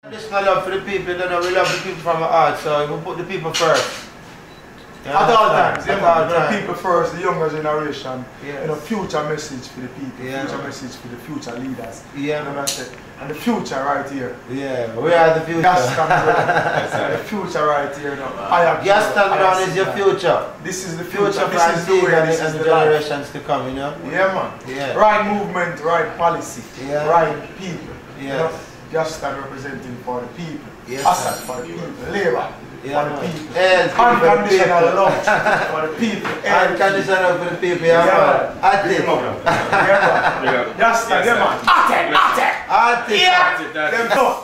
This is my love for the people, you know, we love the people from our heart, so we put the people first. At all times, the people first, the younger generation, yes. You know, future message for the people, future message for the future leaders. Yeah. You know what I said? And the future right here. Yeah, we are the future. The future right here. You know. Gaston Brown is your future. This is the future for this is the way, this is the the generations to come, you know? Yeah, man. Yeah. Right movement, right policy, right people. Yes. You know? Gaston representing for the people. Yes, Assad for the people. Labour. For the people. Unconditional love for the people. Unconditional for the people, yeah, man. Attic. Yeah, man. Gaston, yeah, man. Attic. Attic. Yeah.